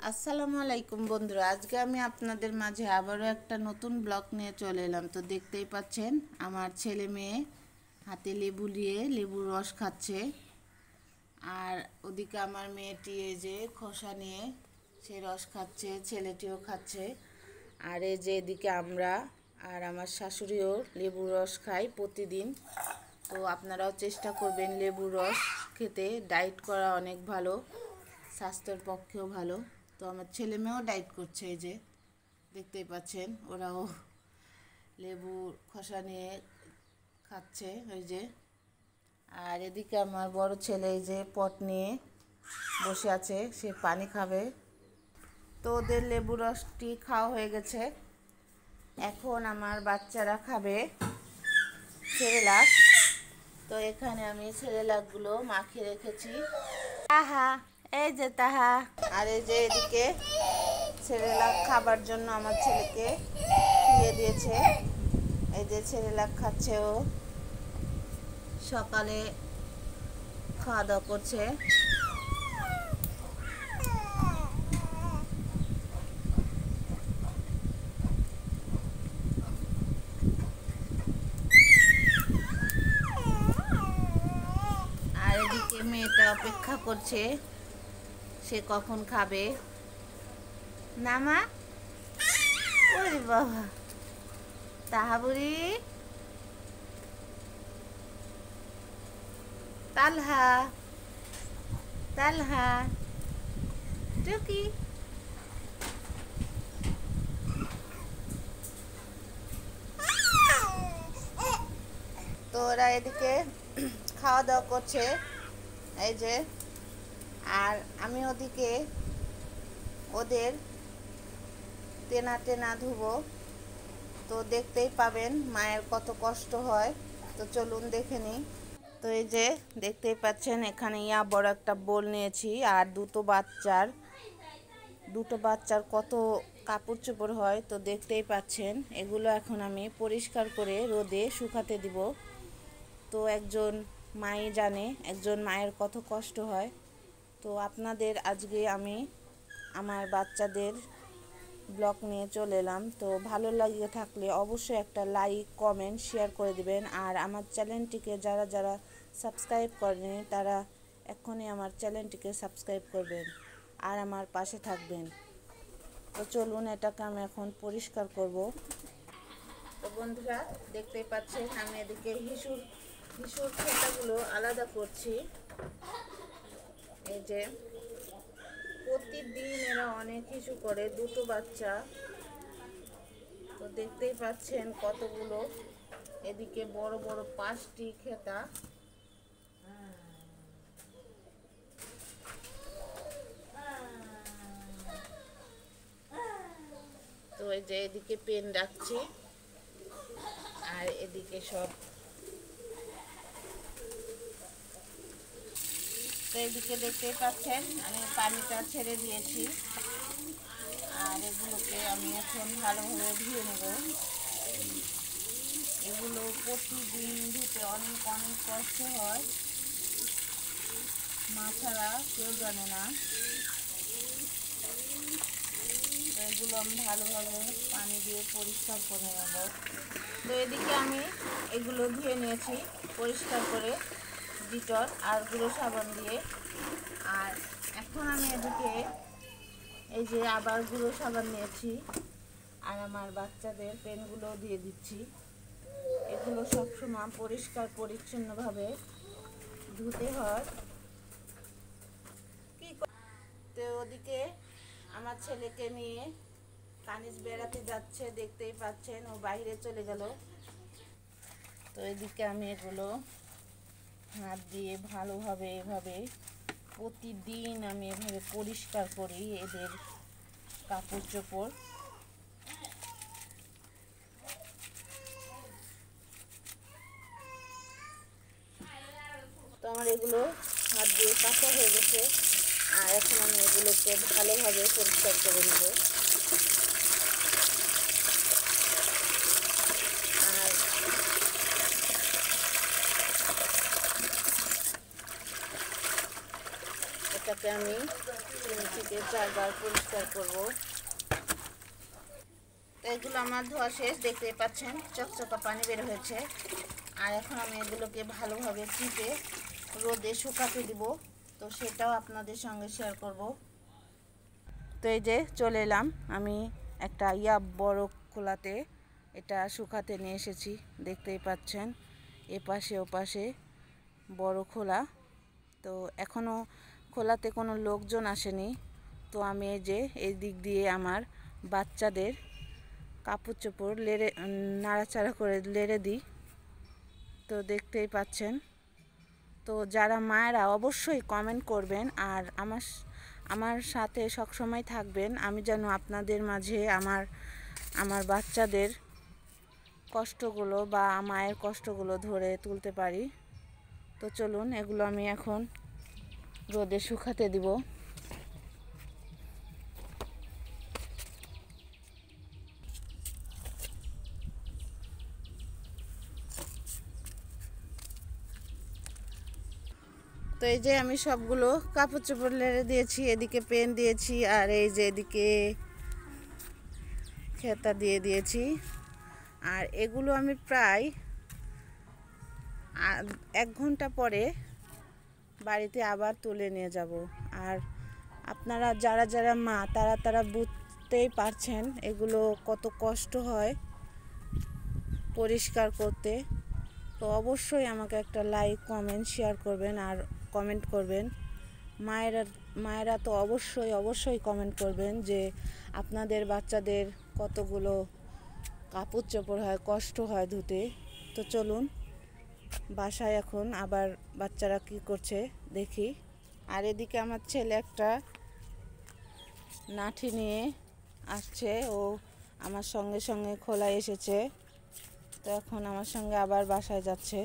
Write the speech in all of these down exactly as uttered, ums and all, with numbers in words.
আসসালামু আলাইকুম বন্ধুরা, আজকে আমি আপনাদের মাঝে আবারও একটা নতুন ব্লগ নিয়ে চলে এলাম। তো দেখতেই পাচ্ছেন আমার ছেলে মেয়ে হাতে লেবু নিয়ে লেবুর রস খাচ্ছে, আর ওদিকে আমার মেয়েটি এই যে খোসা নিয়ে সে রস খাচ্ছে, ছেলেটিও খাচ্ছে। আর এই যে এদিকে আমরা আর আমার শাশুড়িও লেবুর রস খাই প্রতিদিন। তো আপনারাও চেষ্টা করবেন লেবুর রস খেতে, ডায়েট করা অনেক ভালো, স্বাস্থ্যের পক্ষেও ভালো। তো আমার ছেলে মেয়েও ডায়েট করছে, এই যে দেখতেই পাচ্ছেন ওরাও লেবুর খোসা নিয়ে খাচ্ছে ওই যে। আর এদিকে আমার বড় ছেলে এই যে পট নিয়ে বসে আছে, সে পানি খাবে। তো ওদের লেবু রসটি খাওয়া হয়ে গেছে, এখন আমার বাচ্চারা খাবে সেরেলাক। তো এখানে আমি সেরেলাকগুলো মাখিয়ে রেখেছি। আহা, এই যে তাহা। আর এই যে এদিকে সেরেলাক খাবার জন্য আমার ছেলেকে দিয়ে দিয়েছে, এই যে সেরেলাক খাচ্ছে, ও সকালে খাওয়া দাওয়া করছে। আর এদিকে মেয়েটা অপেক্ষা করছে সে কখন খাবে। না মা, ওরে বাবা, তাহাবুরি, তালহা তালহা টুকি। তো ওরা এদিকে খাওয়া দাওয়া করছে এই যে, আর আমি ওদিকে ওদের টেনা টেনা ধুবো। তো দেখতেই পাবেন মায়ের কত কষ্ট হয়। তো চলুন দেখে নিই। তো এই যে দেখতেই পাচ্ছেন এখানে ইয়া বড় একটা বোল নিয়েছি, আর দুটো বাচ্চার দুটো বাচ্চার কত কাপড় চোপড় হয়। তো দেখতেই পাচ্ছেন এগুলো এখন আমি পরিষ্কার করে রোদে শুকাতে দিব। তো একজন মাই জানে একজন মায়ের কত কষ্ট হয়। তো আপনাদের আজকে আমি আমার বাচ্চাদের ব্লগ নিয়ে চলে এলাম। তো ভালো লাগে থাকলে অবশ্যই একটা লাইক কমেন্ট শেয়ার করে দিবেন। আর আমার চ্যানেলটিকে যারা যারা সাবস্ক্রাইব করেনি তারা এখনই আমার চ্যানেলটিকে সাবস্ক্রাইব করবেন আর আমার পাশে থাকবেন। তো চলুন এটাকে আমি এখন পরিষ্কার করব। তো বন্ধুরা দেখতেই পাচ্ছেন আমি এদিকে হিসুর হিসুর খেতাগুলো আলাদা করছি। এই যে প্রতিদিন এরা অনেক কিছু করে, দুটো বাচ্চা। তো দেখতেই পাচ্ছেন কতগুলো, এদিকে বড় বড় পাঁচটি খেতা। তো এই যে এদিকে পেন রাখছি, আর এদিকে সব। তো এদিকে দেখতেই পাচ্ছেন আমি পানিটা ছেড়ে দিয়েছি, আর এগুলোকে আমি এখন ভালোভাবে ধুয়ে নেব। এগুলো প্রতিদিন ধুতে অনেক অনেক কষ্ট হয়, মা ছাড়া কেউ জানে না। তো এগুলো আমি ভালোভাবে পানি দিয়ে পরিষ্কার করে নেব। তো এদিকে আমি এগুলো ধুয়ে নিয়েছি পরিষ্কার করে ডিটল আর গুঁড়ো সাবান দিয়ে। আর এখন আমি এদিকে এই যে আবার গুঁড়ো সাবান নিয়েছি, আর আমার বাচ্চাদের পেনগুলো দিয়ে দিচ্ছি। এগুলো সবসময় পরিষ্কার পরিচ্ছন্নভাবে ধুতে হয়। কি তো ওদিকে আমার ছেলেকে নিয়ে কানিজ বেড়াতে যাচ্ছে, দেখতেই পাচ্ছেন ও বাইরে চলে গেল। তো এদিকে আমি এগুলো হাত দিয়ে ভালোভাবে এভাবে প্রতিদিন আমি এভাবে পরিষ্কার করি এদের কাপড় চোপড়। তো আমার এগুলো হাত দিয়ে কাঁচা হয়ে গেছে, আর এখন আমি এগুলোকে ভালোভাবে পরিষ্কার করে নেব। আর এটাকে আমি তিন থেকে চারবার পরিষ্কার করব। তো এগুলো আমার ধোয়া শেষ, দেখতেই পাচ্ছেন চকচকা পানি বের হয়েছে। আর এখন আমি এগুলোকে ভালোভাবে চিপে রোদে শুকাতে দিব, তো সেটাও আপনাদের সঙ্গে শেয়ার করব। তো এই যে চলে এলাম আমি একটা ইয়া বড় খোলাতে, এটা শুকাতে নিয়ে এসেছি, দেখতেই পাচ্ছেন এপাশে ওপাশে বড় খোলা। তো এখনও খোলাতে কোনো লোকজন আসেনি, তো আমি এই যে এই দিক দিয়ে আমার বাচ্চাদের কাপড় চোপড় লেড়ে নাড়াচাড়া করে লেড়ে দিই। তো দেখতেই পাচ্ছেন। তো যারা মায়েরা অবশ্যই কমেন্ট করবেন আর আমার আমার সাথে সবসময় থাকবেন, আমি যেন আপনাদের মাঝে আমার আমার বাচ্চাদের কষ্টগুলো বা মায়ের কষ্টগুলো ধরে তুলতে পারি। তো চলুন এগুলো আমি এখন রোদে শুকাতে দিব। তো এই যে আমি সবগুলো কাপড় চোপড় লেড়ে দিয়েছি, এদিকে পেন দিয়েছি আর এই যে এদিকে খেতা দিয়ে দিয়েছি। আর এগুলো আমি প্রায় এক ঘন্টা পরে বাড়িতে আবার তুলে নিয়ে যাব। আর আপনারা যারা যারা মা তারা তারা বুঝতেই পারছেন এগুলো কত কষ্ট হয় পরিষ্কার করতে। তো অবশ্যই আমাকে একটা লাইক কমেন্ট শেয়ার করবেন আর কমেন্ট করবেন। মায়েরা মায়েরা তো অবশ্যই অবশ্যই কমেন্ট করবেন যে আপনাদের বাচ্চাদের কতগুলো কাপড় চোপড় হয়, কষ্ট হয় ধুতে। তো চলুন বাসায় এখন আবার বাচ্চারা কি করছে দেখি। আর এদিকে আমার ছেলে একটা লাঠি নিয়ে আসছে, ও আমার সঙ্গে সঙ্গে খোলায় এসেছে, তো এখন আমার সঙ্গে আবার বাসায় যাচ্ছে।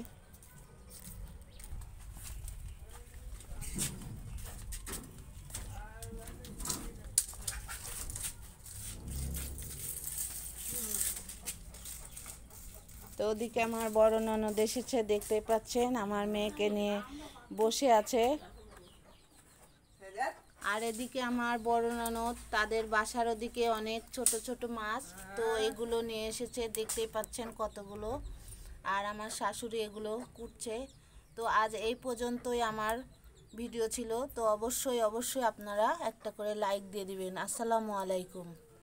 তো ওদিকে আমার বড় ননদ এসেছে, দেখতেই পাচ্ছেন আমার মেয়েকে নিয়ে বসে আছে। আর এদিকে আমার বড় ননদ তাদের বাসার ওদিকে অনেক ছোট ছোট মাছ, তো এগুলো নিয়ে এসেছে, দেখতেই পাচ্ছেন কতগুলো। আর আমার শাশুড়ি এগুলো কুটছে। তো আজ এই পর্যন্তই আমার ভিডিও ছিল। তো অবশ্যই অবশ্যই আপনারা একটা করে লাইক দিয়ে দিবেন। আসসালামু আলাইকুম।